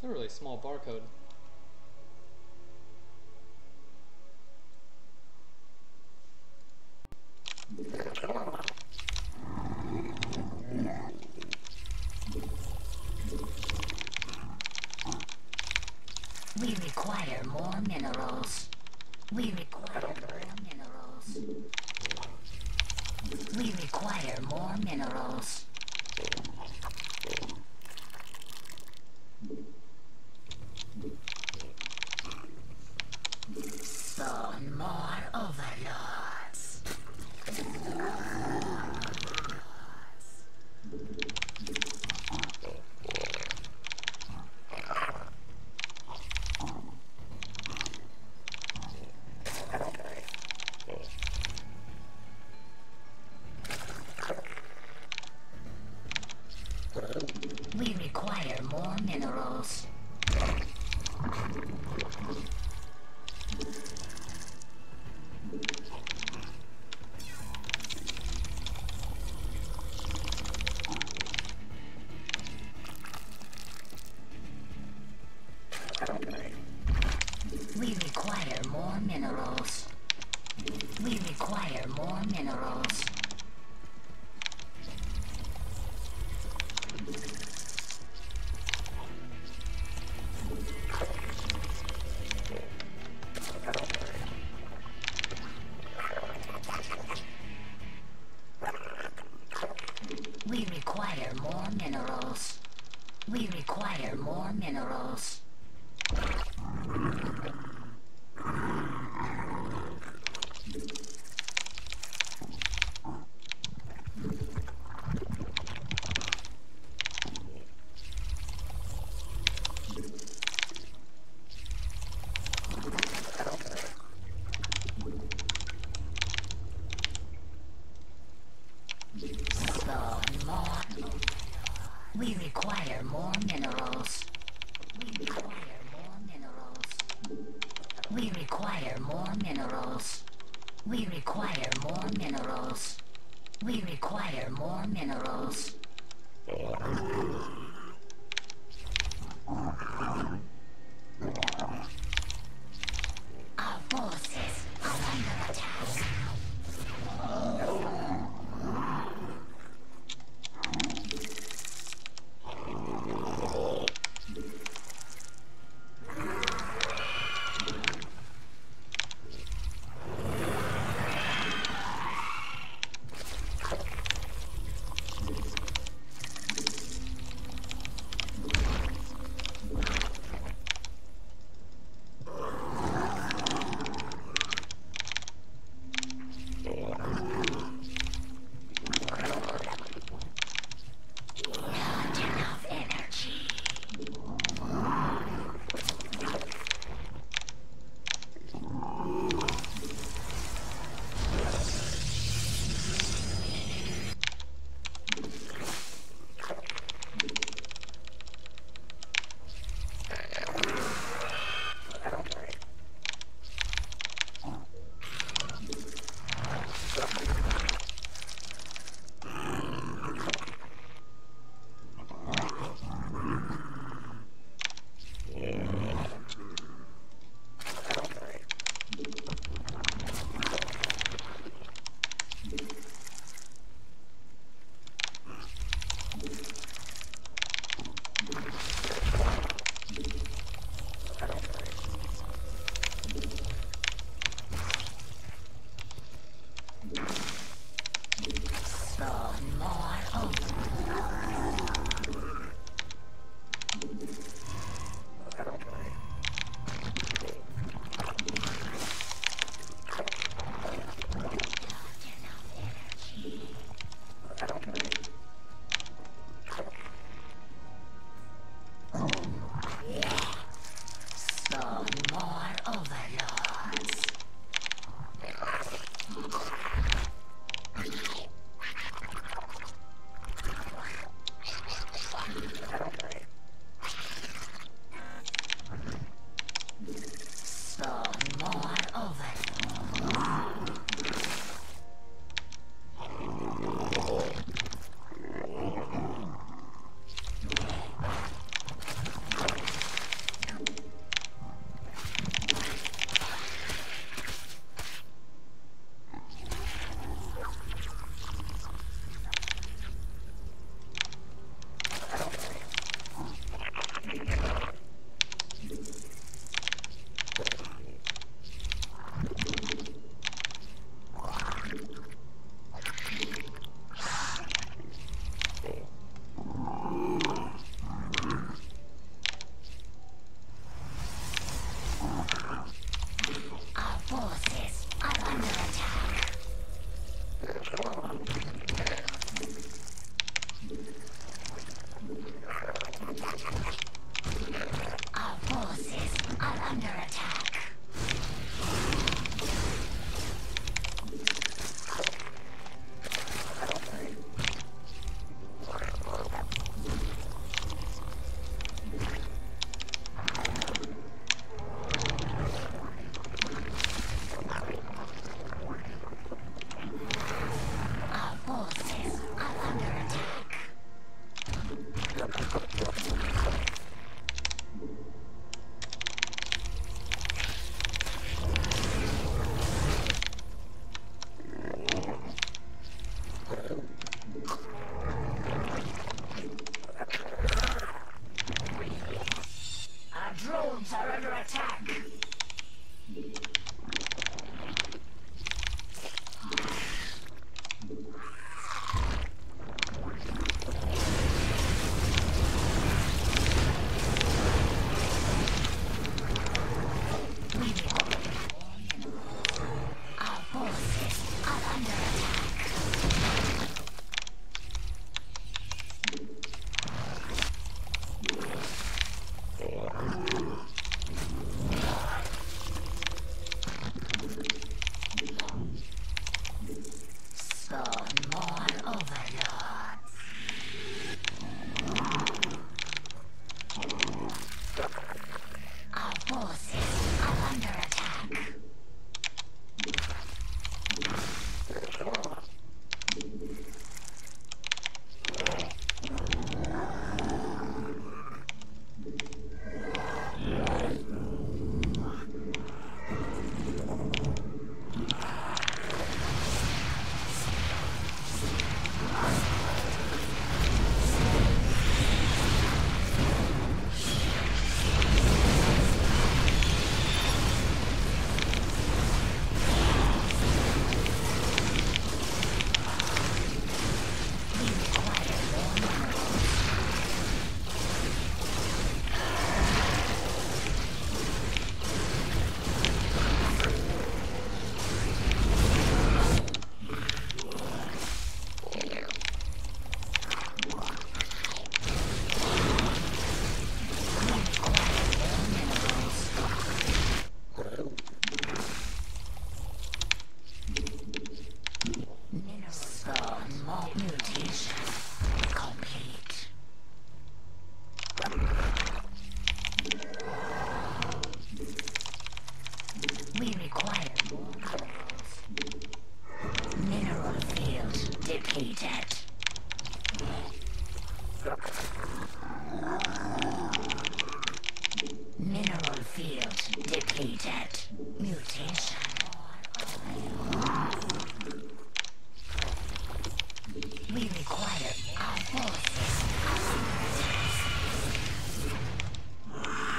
a really small barcode. We require more minerals. We require more minerals. We require more minerals. Spawn more overlords. We require more minerals. We require more minerals. We require more minerals. We require more minerals. We require more minerals. We require more minerals. We require more minerals. We require more minerals. We require more minerals. We require more minerals. Our forces are under attack.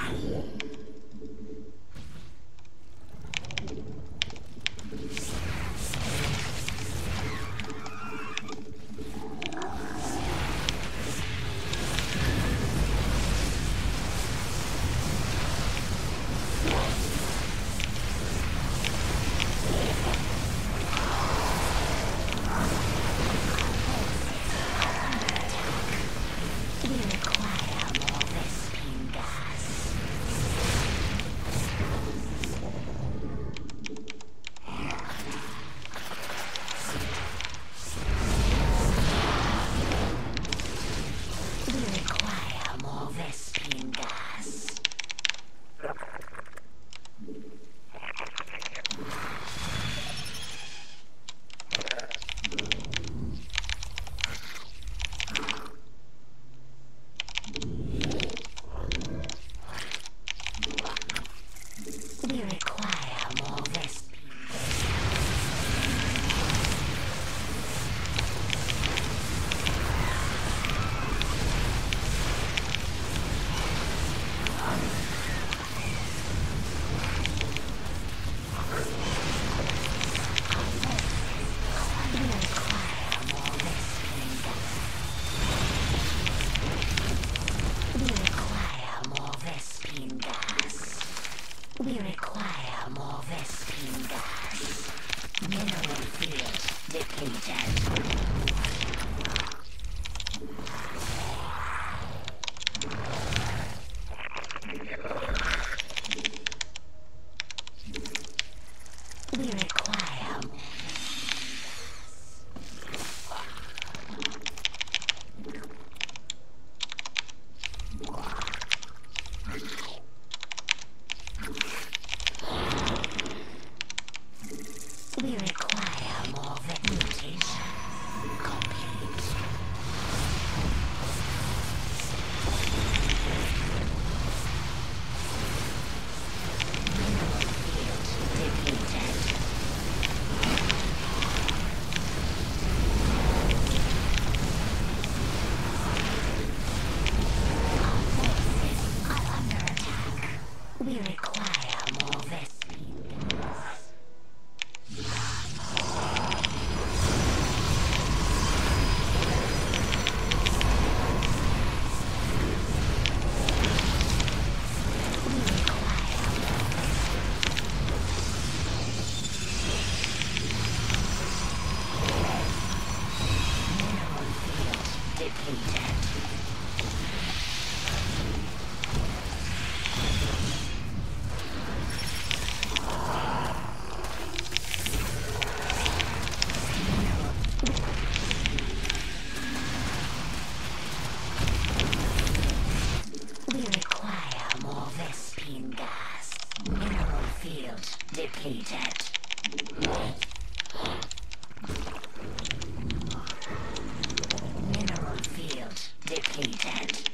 We require more Vespene gas. We require more Vespene gas. We require more Vespene. We require more Vespene gas. We require more Vespene gas. We require more Vespene gas. Mineral field depleted. We require more. We require more mutation. Complete. Mineral field depleted. Our forces are under attack. We require more Vespene gas. We require mineral field depleted. We require more Vespene gas. Mineral field depleted. Mineral field depleted.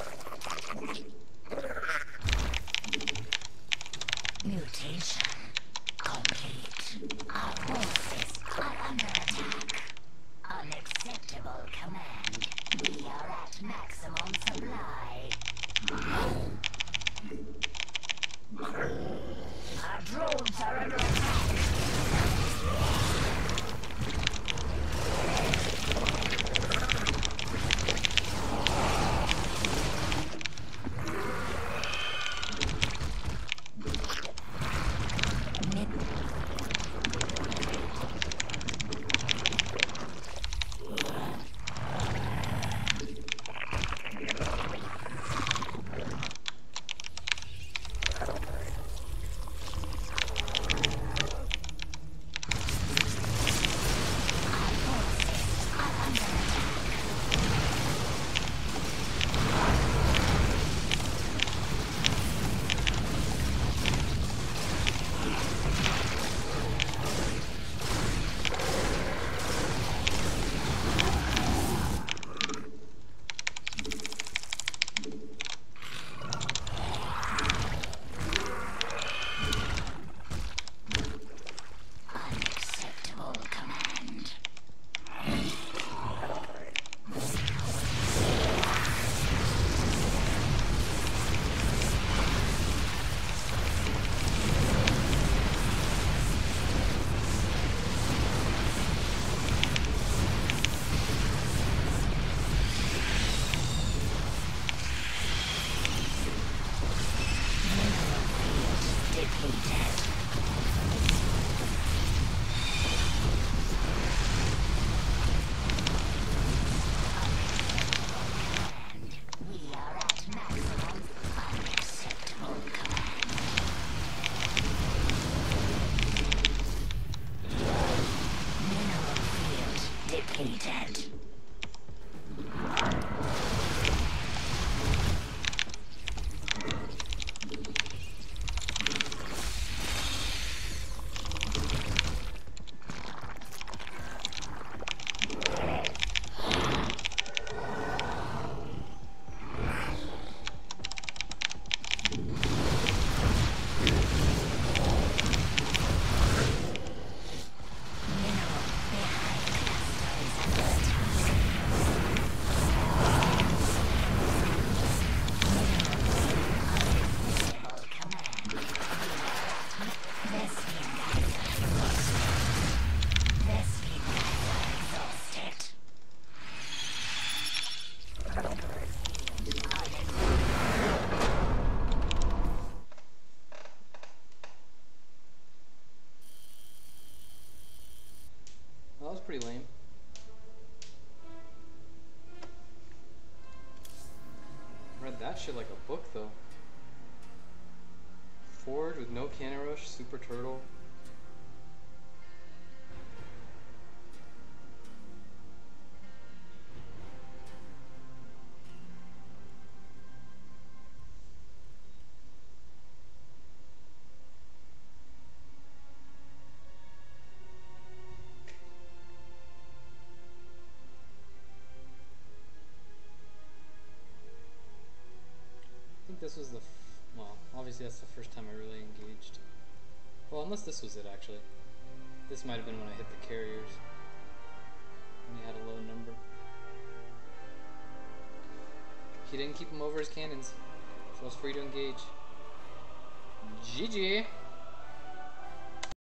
Mutation that shit like a book though. Forge with no cannon rush, super turtle. I think this was the, well, obviously that's the first time I really engaged. Well, unless this was it actually. This might have been when I hit the carriers. When he had a low number. He didn't keep him over his cannons, so I was free to engage. GG!